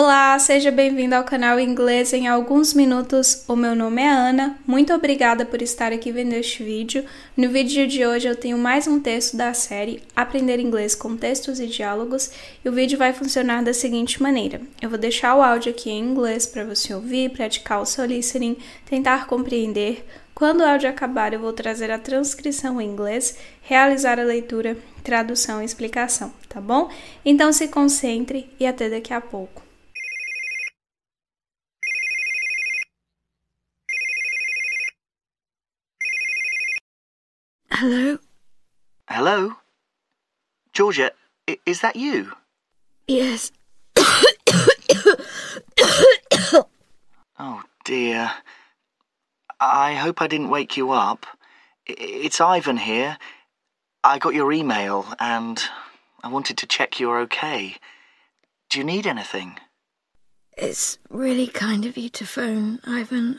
Olá, seja bem-vindo ao canal Inglês em alguns minutos. O meu nome é Ana, muito obrigada por estar aqui vendo este vídeo. No vídeo de hoje eu tenho mais um texto da série Aprender Inglês com Textos e Diálogos e o vídeo vai funcionar da seguinte maneira. Eu vou deixar o áudio aqui em inglês para você ouvir, praticar o seu listening, tentar compreender. Quando o áudio acabar eu vou trazer a transcrição em inglês, realizar a leitura, tradução e explicação, tá bom? Então se concentre e até daqui a pouco. Hello? Hello? Georgia, is that you? Yes. Oh dear. I hope I didn't wake you up. It's Ivan here. I got your email and I wanted to check you're okay. Do you need anything? It's really kind of you to phone, Ivan.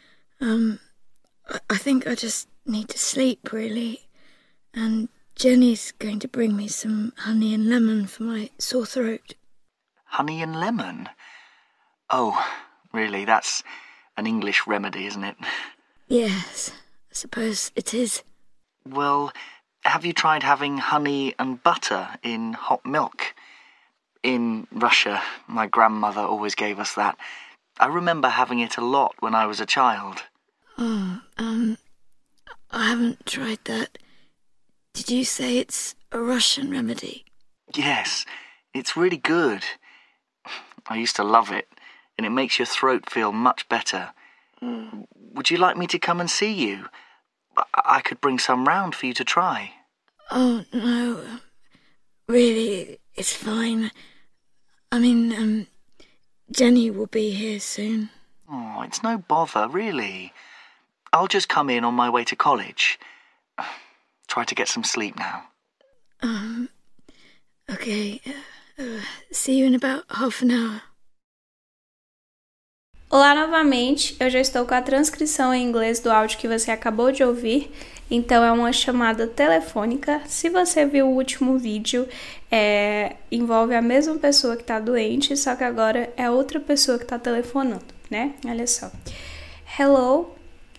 I think I just need to sleep, really. And Jenny's going to bring me some honey and lemon for my sore throat. Honey and lemon? Oh, really, that's an English remedy, isn't it? Yes, I suppose it is. Well, have you tried having honey and butter in hot milk? In Russia, my grandmother always gave us that. I remember having it a lot when I was a child. Oh, I haven't tried that. Did you say it's a Russian remedy? Yes, it's really good. I used to love it, and it makes your throat feel much better. Would you like me to come and see you? I could bring some round for you to try. Oh, no. Really, it's fine. I mean, Jenny will be here soon. Oh, it's no bother, really. I'll just come in on my way to college. Try to get some sleep now. Okay. See you in about half an hour. Olá novamente, eu já estou com a transcrição em inglês do áudio que você acabou de ouvir, então é uma chamada telefônica. Se você viu o último vídeo, envolve a mesma pessoa que está doente, só que agora é outra pessoa que está telefonando, né? Olha só. Hello,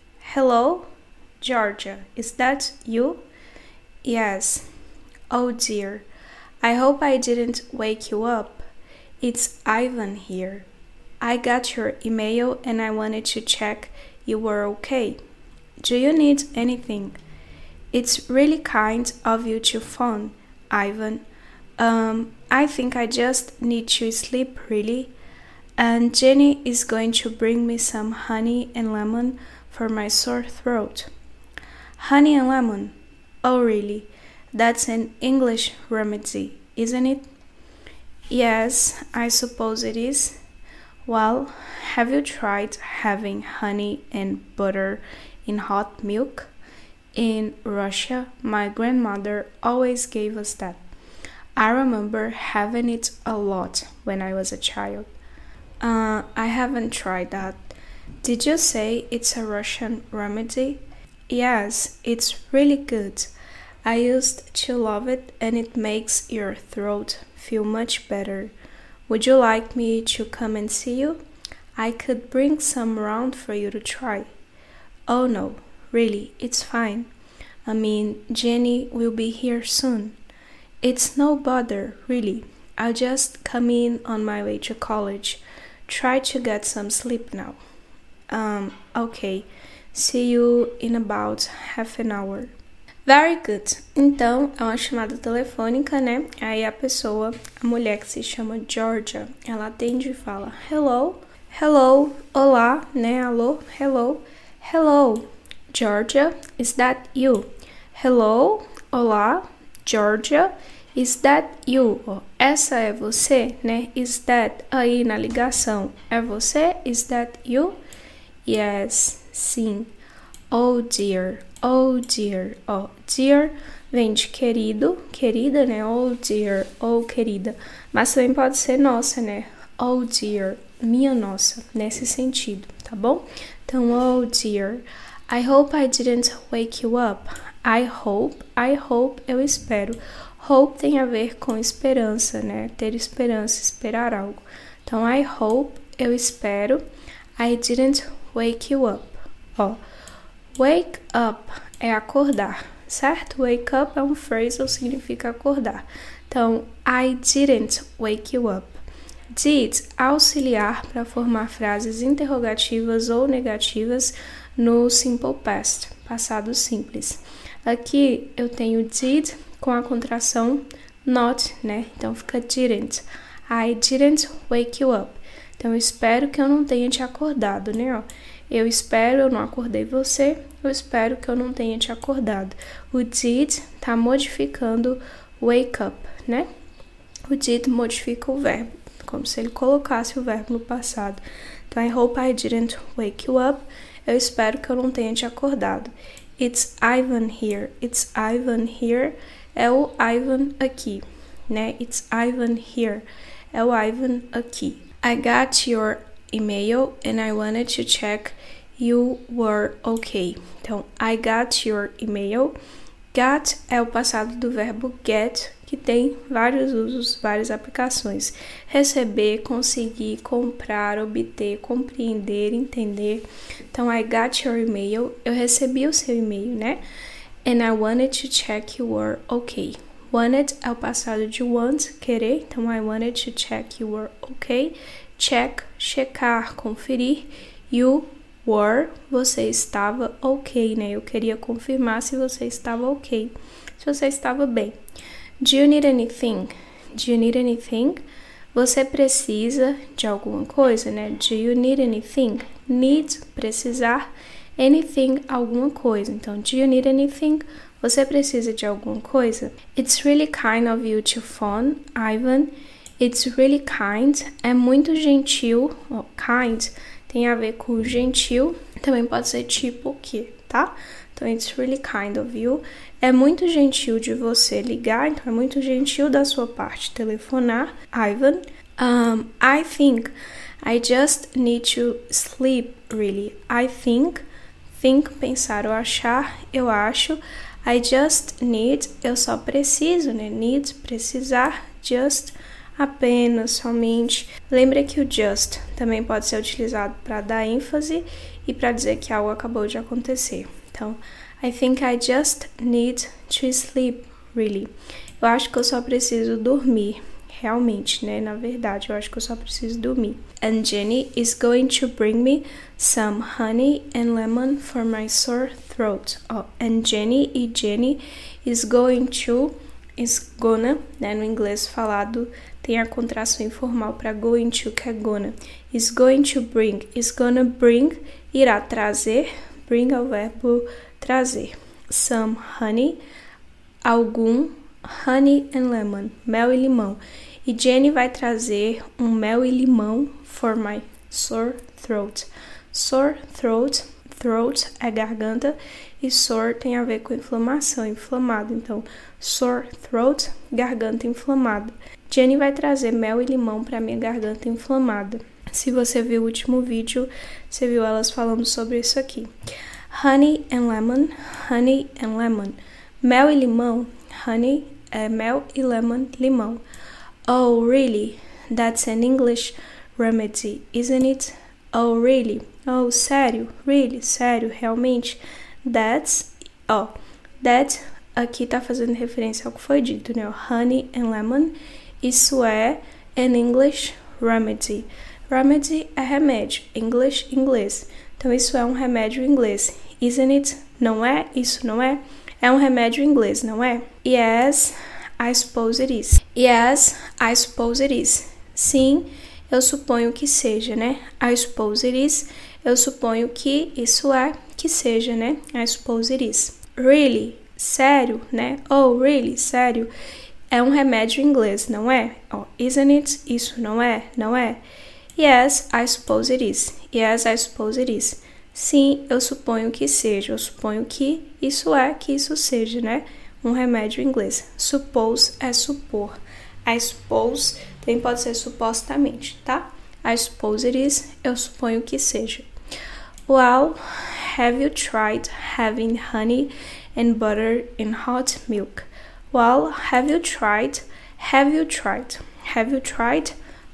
Georgia, is that you? Yes. Oh dear, I hope I didn't wake you up. It's Ivan here. I got your email and I wanted to check you were okay. Do you need anything? It's really kind of you to phone, Ivan. I think I just need to sleep, really. And Jenny is going to bring me some honey and lemon for my sore throat. Honey and lemon? Oh, really? That's an English remedy, isn't it? Yes, I suppose it is. Well, have you tried having honey and butter in hot milk? In Russia, my grandmother always gave us that. I remember having it a lot when I was a child. I haven't tried that. Did you say it's a Russian remedy? Yes, it's really good. I used to love it and it makes your throat feel much better. Would you like me to come and see you? I could bring some round for you to try. Oh no, really, it's fine. I mean, Jenny will be here soon. It's no bother, really. I'll just come in on my way to college. Try to get some sleep now. Okay. See you in about half an hour. Very good. Então, é uma chamada telefônica, né? Aí a mulher que se chama Georgia, ela atende e fala hello, olá, né? Alô, hello, Georgia, is that you? Hello, olá, Georgia, is that you? Essa é você, né? Is that aí na ligação é você? Is that you? Yes, sim. Oh dear. Oh, dear vem de querido, querida, né? Oh dear, oh querida. Mas também pode ser nossa, né? Oh dear, minha nossa, nesse sentido, tá bom? Então, oh dear, I hope I didn't wake you up. I hope, eu espero. Hope tem a ver com esperança, né? Ter esperança, esperar algo. Então, I hope, eu espero, I didn't wake you up. Ó, wake up é acordar, certo? Wake up é um phrasal, significa acordar. Então, I didn't wake you up. Did, auxiliar para formar frases interrogativas ou negativas no simple past, passado simples. Aqui eu tenho did com a contração not, né? Então fica didn't. I didn't wake you up. Então eu espero que eu não tenha te acordado, né? Ó, eu espero, eu não acordei você. Eu espero que eu não tenha te acordado. O did tá modificando wake up, né? O did modifica o verbo, como se ele colocasse o verbo no passado. Então, I hope I didn't wake you up. Eu espero que eu não tenha te acordado. It's Ivan here. It's Ivan here. É o Ivan aqui, né? It's Ivan here. É o Ivan aqui. I got your email and I wanted to check you were okay. Então, I got your email. Got é o passado do verbo get, que tem vários usos, várias aplicações. Receber, conseguir, comprar, obter, compreender, entender. Então, I got your email. Eu recebi o seu e-mail, né? And I wanted to check you were okay. Wanted é o passado de want, querer. Então, I wanted to check you were okay. Check, checar, conferir. You were, você estava ok, né? Eu queria confirmar se você estava ok. Se você estava bem. Do you need anything? Do you need anything? Você precisa de alguma coisa, né? Do you need anything? Need, precisar. Anything, alguma coisa. Então, do you need anything? Você precisa de alguma coisa? It's really kind of you to phone, Ivan. It's really kind. É muito gentil. Oh, kind tem a ver com gentil. Também pode ser tipo o quê, tá? Então, it's really kind of you. É muito gentil de você ligar. Então, é muito gentil da sua parte telefonar, Ivan. I think I just need to sleep, really. I think, pensar ou achar, eu acho. I just need, eu só preciso, né? Need, precisar. Just, apenas, somente. Lembra que o just também pode ser utilizado para dar ênfase e para dizer que algo acabou de acontecer. Então, I think I just need to sleep, really. Eu acho que eu só preciso dormir. Realmente, né? Na verdade, eu acho que eu só preciso dormir. And Jenny is going to bring me some honey and lemon for my sore throat. Oh, and Jenny e Jenny is going to, is gonna, né? No inglês falado tem a contração informal para going to, que é gonna. Is going to bring, is gonna bring, irá trazer. Bring é o verbo trazer. Some honey, algum, honey and lemon, mel e limão. E Jenny vai trazer um mel e limão for my sore throat. Sore throat, throat é garganta e sore tem a ver com inflamação, inflamado. Então, sore throat, garganta inflamada. Jenny vai trazer mel e limão para minha garganta inflamada. Se você viu o último vídeo, você viu elas falando sobre isso aqui. Honey and lemon, honey and lemon. Mel e limão, honey é mel e lemon, limão. Oh, really? That's an English remedy, isn't it? Oh, really? Oh, sério? Really? Sério? Realmente? That's, that aqui tá fazendo referência ao que foi dito, né? Honey and lemon. Isso é an English remedy. Remedy é remédio. English, inglês. Então, isso é um remédio em inglês. Isn't it? Não é? Isso não é? É um remédio em inglês, não é? Yes, I suppose it is. Yes, I suppose it is. Sim, eu suponho que seja, né? I suppose it is. Eu suponho que isso é, que seja, né? I suppose it is. Really? Sério, né? Oh, really? Sério? É um remédio em inglês, não é? Oh, isn't it? Isso não é? Não é? Yes, I suppose it is. Yes, I suppose it is. Sim, eu suponho que seja. Eu suponho que isso seja, né? Um remédio em inglês. Suppose é supor. I suppose também pode ser supostamente, tá? I suppose it is. Eu suponho que seja. Well, have you tried having honey and butter in hot milk? Well, have you tried? Have you tried? Have you tried?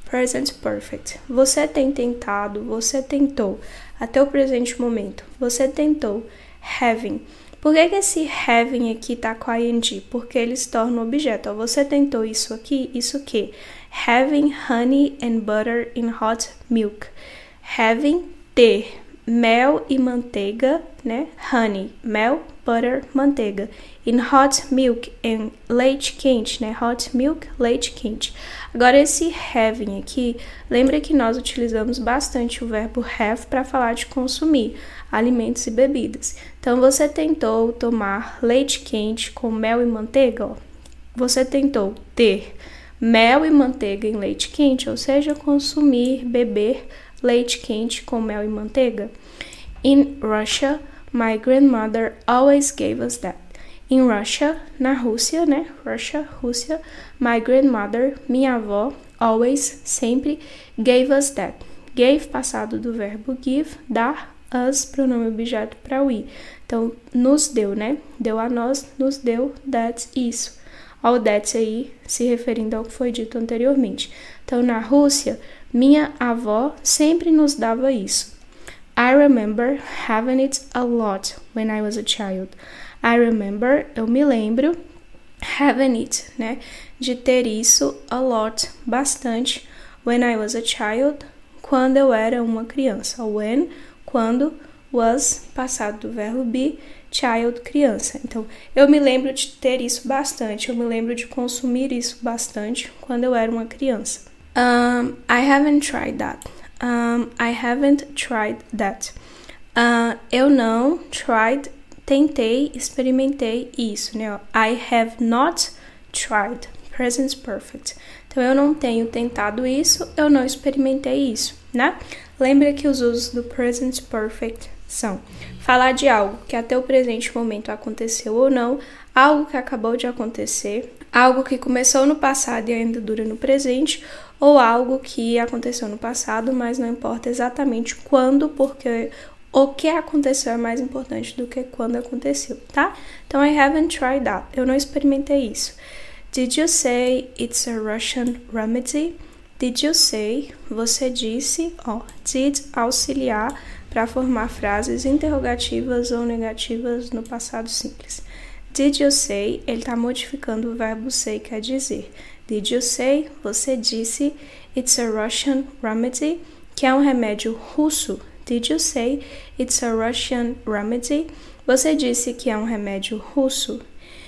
Present Perfect. Você tem tentado, você tentou. Até o presente momento. Você tentou. Having. Por que esse having aqui tá com ing? Porque ele se torna um objeto. Ó, você tentou isso aqui, isso que? Having honey and butter in hot milk. Having, ter. Mel e manteiga, né? Honey, mel, butter, manteiga. In hot milk, em leite quente, né? Hot milk, leite quente. Agora, esse having aqui, lembra que nós utilizamos bastante o verbo have para falar de consumir alimentos e bebidas. Então, você tentou tomar leite quente com mel e manteiga, ó. Você tentou ter mel e manteiga em leite quente, ou seja, consumir, beber leite quente com mel e manteiga. In Russia, my grandmother always gave us that. In Russia, na Rússia, né? Rússia, my grandmother, minha avó, always, sempre, gave us that. Gave, passado do verbo give, dar, us, pronome objeto para we. Então, nos deu, né? Deu a nós, nos deu, that, isso. Ó, o that aí se referindo ao que foi dito anteriormente. Então, na Rússia, minha avó sempre nos dava isso. I remember having it a lot when I was a child. I remember, eu me lembro, having it, né? De ter isso a lot, bastante, when I was a child, quando eu era uma criança. When, quando, was, passado do verbo be, child, criança. Então, eu me lembro de ter isso bastante, eu me lembro de consumir isso bastante quando eu era uma criança. I haven't tried that. I haven't tried that. Eu não tried, tentei, experimentei isso, né? I have not tried. Present perfect. Então, eu não tenho tentado isso, eu não experimentei isso, né? Lembra que os usos do present perfect são falar de algo que até o presente momento aconteceu ou não, algo que acabou de acontecer, algo que começou no passado e ainda dura no presente, ou algo que aconteceu no passado, mas não importa exatamente quando, porque o que aconteceu é mais importante do que quando aconteceu, tá? Então, I haven't tried that. Eu não experimentei isso. Did you say it's a Russian remedy? Did you say, você disse, ó, did auxiliar para formar frases interrogativas ou negativas no passado simples. Did you say, ele está modificando o verbo say, quer dizer. Did you say, você disse, it's a Russian remedy, que é um remédio russo. Did you say, it's a Russian remedy? Você disse que é um remédio russo.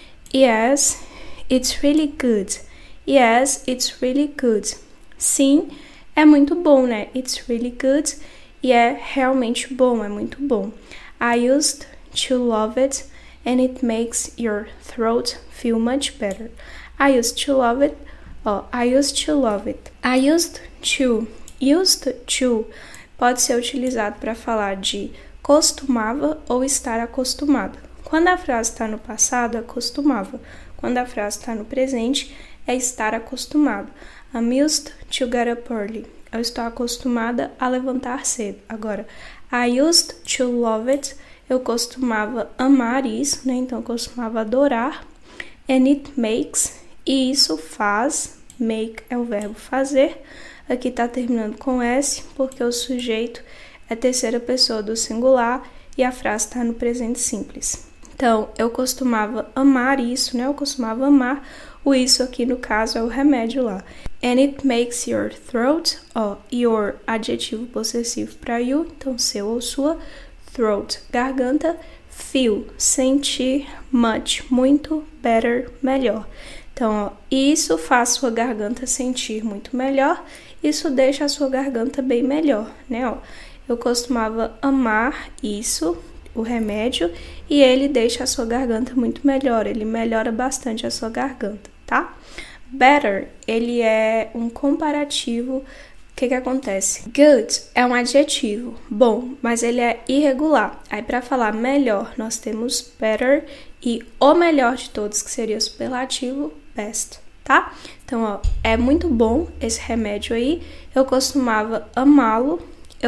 Yes, it's really good. Yes, it's really good. Sim, é muito bom, né? It's really good. E é realmente bom, é muito bom. I used to love it and it makes your throat feel much better. I used to love it. Oh, I used to love it. I used to. Used to pode ser utilizado para falar de costumava ou estar acostumado. Quando a frase está no passado, acostumava. Quando a frase está no presente, é estar acostumado. I'm used to get up early. Eu estou acostumada a levantar cedo. Agora, I used to love it. Eu costumava amar isso, né? Então, eu costumava adorar. And it makes. E isso faz. Make é o verbo fazer. Aqui está terminando com S, porque o sujeito é terceira pessoa do singular e a frase está no presente simples. Então, eu costumava amar isso, né? Eu costumava amar. O isso aqui, no caso, é o remédio lá. And it makes your throat, ó, your, adjetivo possessivo para you, então seu ou sua, throat, garganta, feel, sentir, much, muito, better, melhor. Então, ó, isso faz sua garganta sentir muito melhor, isso deixa a sua garganta bem melhor, né? Ó, eu costumava amar isso, o remédio, e ele deixa a sua garganta muito melhor, ele melhora bastante a sua garganta, tá? Better, ele é um comparativo. O que acontece? Good é um adjetivo, bom, mas ele é irregular. Aí, para falar melhor, nós temos better e o melhor de todos, que seria o superlativo, best, tá? Então, ó, é muito bom esse remédio aí. Eu costumava amá-lo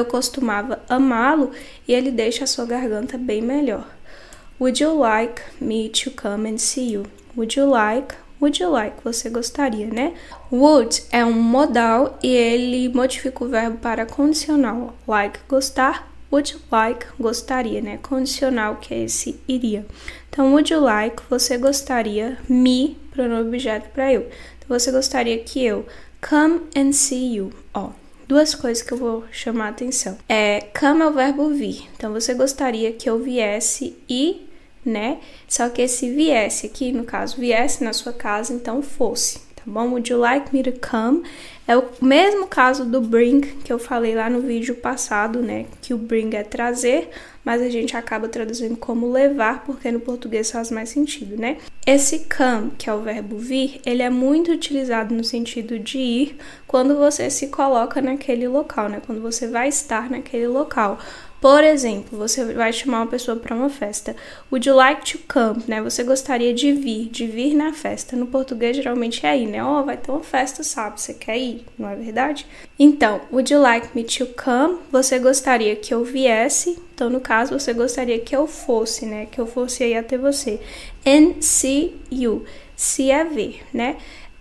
e ele deixa a sua garganta bem melhor. Would you like me to come and see you? Would you like? Would you like? Você gostaria, né? Would é um modal e ele modifica o verbo para condicional. Like, gostar. Would like, gostaria, né? Condicional, que é esse iria. Então, would you like, você gostaria, me, pronome objeto para eu. Então, você gostaria que eu come and see you. Ó, duas coisas que eu vou chamar a atenção. Come é o verbo vir. Então, você gostaria que eu viesse e, né? Só que esse viesse aqui, no caso, viesse na sua casa, então fosse. Tá bom? Would you like me to come? É o mesmo caso do bring, que eu falei lá no vídeo passado, né? Que o bring é trazer, mas a gente acaba traduzindo como levar, porque no português faz mais sentido, né? Esse come, que é o verbo vir, ele é muito utilizado no sentido de ir quando você se coloca naquele local, né? Quando você vai estar naquele local. Por exemplo, você vai chamar uma pessoa para uma festa. Would you like to come? Né? Você gostaria de vir na festa. No português, geralmente é ir, né? Ó, vai ter uma festa, sabe? Você quer ir, não é verdade? Então, would you like me to come? Você gostaria que eu viesse? Então, no caso, você gostaria que eu fosse, né? Que eu fosse aí até você. And see you. Se é ver, né?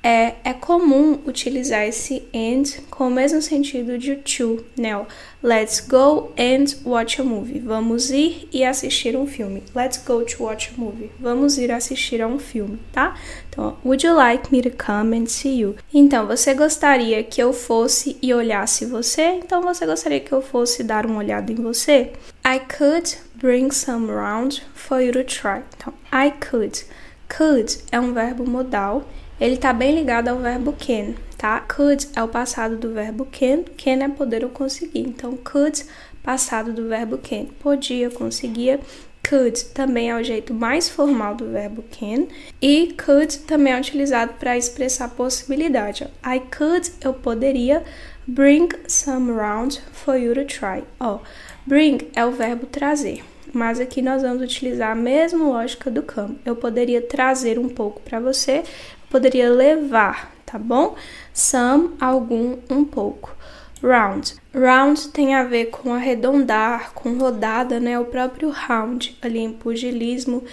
É comum utilizar esse and com o mesmo sentido de to, né? Ó, let's go and watch a movie. Vamos ir e assistir um filme. Let's go to watch a movie. Vamos ir assistir a um filme, tá? Então, would you like me to come and see you? Então, você gostaria que eu fosse e olhasse você? Então, você gostaria que eu fosse dar uma olhada em você? I could bring some round for you to try. Então, I could. Could é um verbo modal. Ele tá bem ligado ao verbo can, tá? Could é o passado do verbo can é poder ou conseguir. Então, could, passado do verbo can. Podia, conseguia. Could também é o jeito mais formal do verbo can. E could também é utilizado para expressar possibilidade. I could, eu poderia. Bring some round for you to try. Ó, bring é o verbo trazer. Mas aqui nós vamos utilizar a mesma lógica do come. Eu poderia trazer um pouco para você, poderia levar, tá bom? Some, algum, um pouco. Round. Round tem a ver com arredondar, com rodada, né? O próprio round, ali em pugilismo.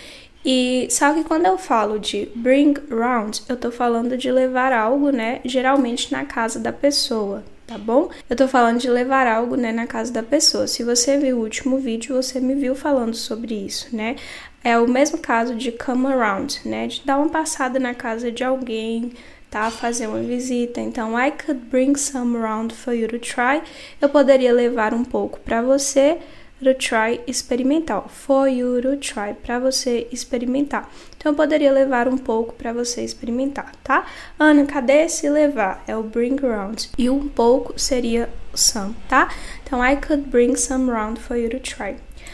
E só que quando eu falo de bring round, eu tô falando de levar algo, né? Geralmente na casa da pessoa, tá bom? Eu tô falando de levar algo, né, na casa da pessoa. Se você viu o último vídeo, você me viu falando sobre isso, né? É o mesmo caso de come around, né? De dar uma passada na casa de alguém, tá? Fazer uma visita. Então, I could bring some around for you to try. Eu poderia levar um pouco para você. To try, experimentar. For you to try, para você experimentar. Então, eu poderia levar um pouco para você experimentar, tá? Ana, cadê esse levar? É o bring around. E um pouco seria some, tá? Então, I could bring some around for you to try.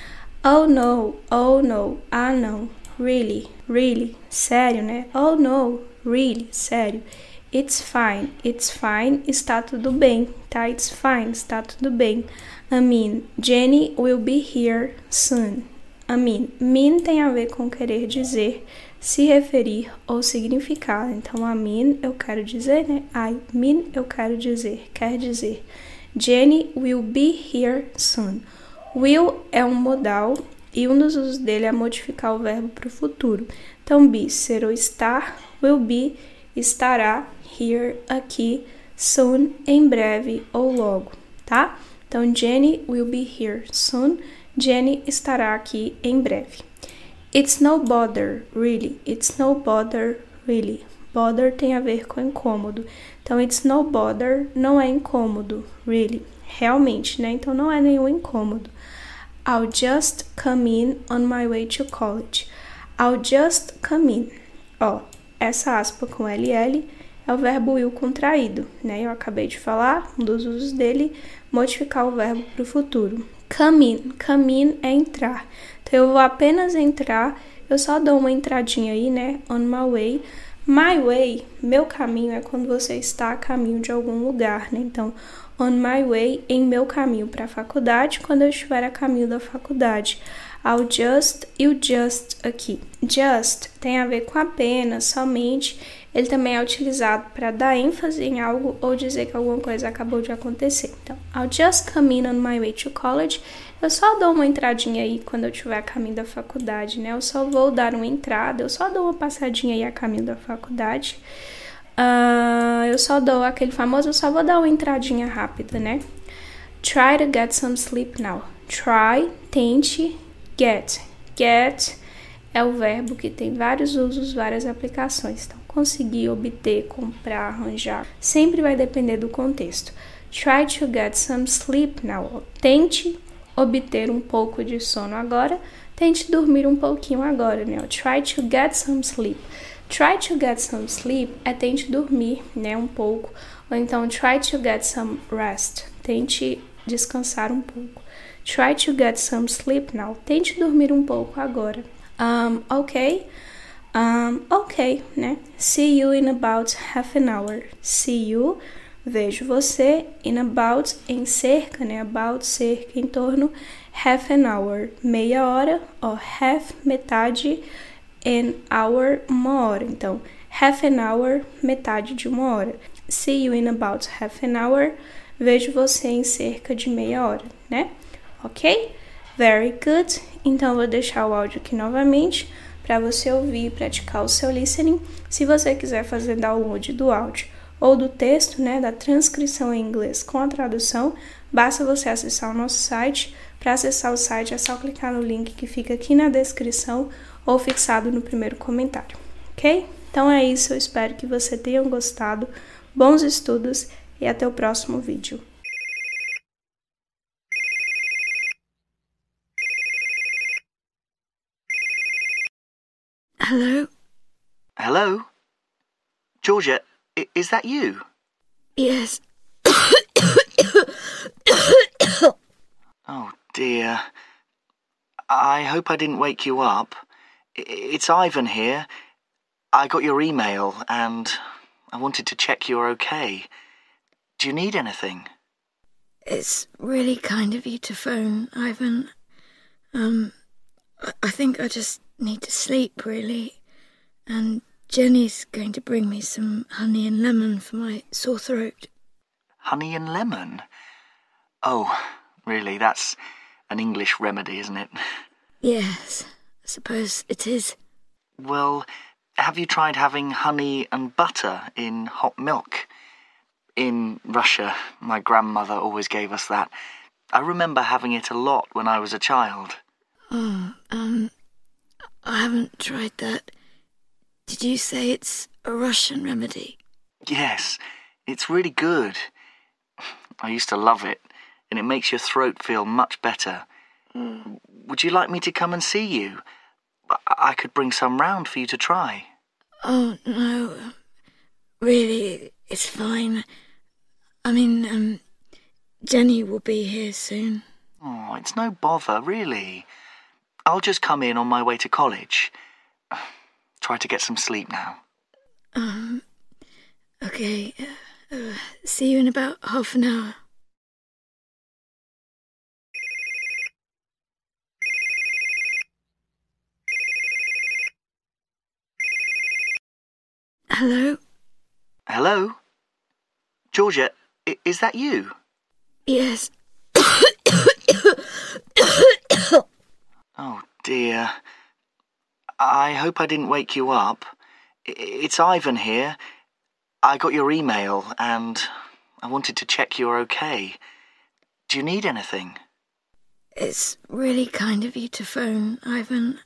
Oh, no. Oh, no. Ah, não. Really. Really. Sério, né? Oh, no. Really. Sério. It's fine. It's fine. Está tudo bem, tá? It's fine. Está tudo bem. I mean, Jenny will be here soon. I mean tem a ver com querer dizer, se referir ou significar. Então, I mean, eu quero dizer, né? I mean, eu quero dizer, quer dizer. Jenny will be here soon. Will é um modal e um dos usos dele é modificar o verbo para o futuro. Então, be, ser ou estar, will be, estará, here, aqui, soon, em breve ou logo, tá? Então, Jenny will be here soon. Jenny estará aqui em breve. It's no bother, really. It's no bother, really. Bother tem a ver com incômodo. Então, it's no bother não é incômodo, really. Realmente, né? Então, não é nenhum incômodo. I'll just come in on my way to college. I'll just come in. Ó, essa aspa com LL é o verbo will contraído, né? Eu acabei de falar, um dos usos dele, modificar o verbo para o futuro. Come in é entrar. Então, eu vou apenas entrar, eu só dou uma entradinha aí, né? On my way. My way, meu caminho, é quando você está a caminho de algum lugar, né? Então, on my way, em meu caminho para a faculdade, quando eu estiver a caminho da faculdade. I'll just e o just aqui. Just tem a ver com apenas, somente. Ele também é utilizado para dar ênfase em algo ou dizer que alguma coisa acabou de acontecer. Então, I'll just come in on my way to college. Eu só dou uma entradinha aí quando eu estiver a caminho da faculdade, né? Eu só vou dar uma entrada, eu só dou uma passadinha aí a caminho da faculdade. Eu só dou aquele famoso, eu só vou dar uma entradinha rápida, né? Try to get some sleep now. Try, tente, get. Get é o verbo que tem vários usos, várias aplicações. Então, conseguir, obter, comprar, arranjar, sempre vai depender do contexto. Try to get some sleep now. Tente obter um pouco de sono agora. Tente dormir um pouquinho agora, né? Try to get some sleep. Try to get some sleep é tente dormir, né? Um pouco. Ou então, try to get some rest. Tente descansar um pouco. Try to get some sleep now. Tente dormir um pouco agora. Ok, né? See you in about half an hour. See you, vejo você. In about, em cerca, né? About, cerca, em torno. Half an hour, meia hora. Ou half, metade. An hour, uma hora. Então, half an hour, metade de uma hora. See you in about half an hour. Vejo você em cerca de meia hora, né? Ok? Very good. Então, vou deixar o áudio aqui novamente para você ouvir e praticar o seu listening. Se você quiser fazer download do áudio ou do texto, né, da transcrição em inglês com a tradução, basta você acessar o nosso site. Para acessar o site é só clicar no link que fica aqui na descrição ou fixado no primeiro comentário, ok? Então é isso, eu espero que você tenha gostado. Bons estudos e até o próximo vídeo. Hello? Hello? Georgia, is that you? Yes. Oh, dear. I hope I didn't wake you up. It's Ivan here. I got your email and I wanted to check you're okay. Do you need anything? It's really kind of you to phone, Ivan. I think I just need to sleep, really. And Jenny's going to bring me some honey and lemon for my sore throat. Honey and lemon? Oh, really, that's an English remedy, isn't it? Yes, I suppose it is. Well, have you tried having honey and butter in hot milk? In Russia, my grandmother always gave us that. I remember having it a lot when I was a child. I haven't tried that. Did you say it's a Russian remedy? Yes, it's really good. I used to love it, and it makes your throat feel much better. Would you like me to come and see you? I could bring some round for you to try. Oh, no. Really, it's fine. I mean, Jenny will be here soon. Oh, it's no bother, really. I'll just come in on my way to college. Try to get some sleep now. Okay. See you in about half an hour. Hello? Hello? Georgia, is that you? Yes. Oh, dear. I hope I didn't wake you up. It's Ivan here. I got your email and I wanted to check you're okay. Do you need anything? It's really kind of you to phone, Ivan.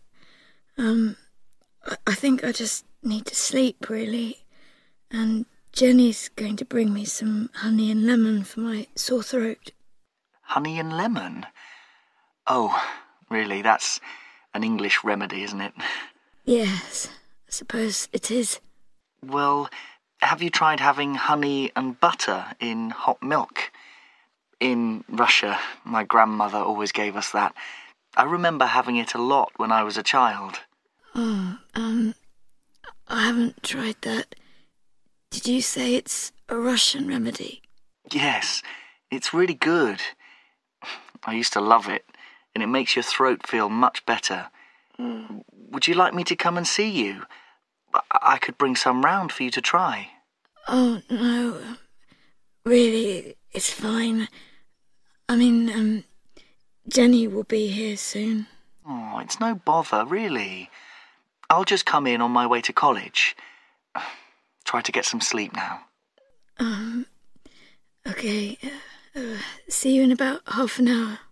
I think I just need to sleep, really. And Jenny's going to bring me some honey and lemon for my sore throat. Honey and lemon? Oh, really, that's an English remedy, isn't it? Yes, I suppose it is. Well, have you tried having honey and butter in hot milk? In Russia, my grandmother always gave us that. I remember having it a lot when I was a child. I haven't tried that. Did you say it's a Russian remedy? Yes, it's really good. I used to love it, and it makes your throat feel much better. Would you like me to come and see you? I could bring some round for you to try. Oh, no. Really, it's fine. I mean, Jenny will be here soon. Oh, it's no bother, really. I'll just come in on my way to college. Try to get some sleep now. Okay. See you in about half an hour.